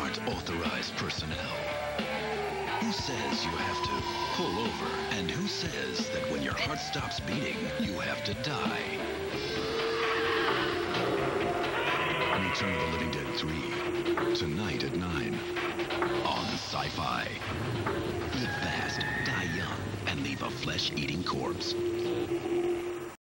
aren't authorized personnel? Who says you have to pull over? And who says that when your heart stops beating, you have to die? Return of the Living Dead 3. Tonight at 9. On Sci-Fi. Live fast, die young, and leave a flesh-eating corpse.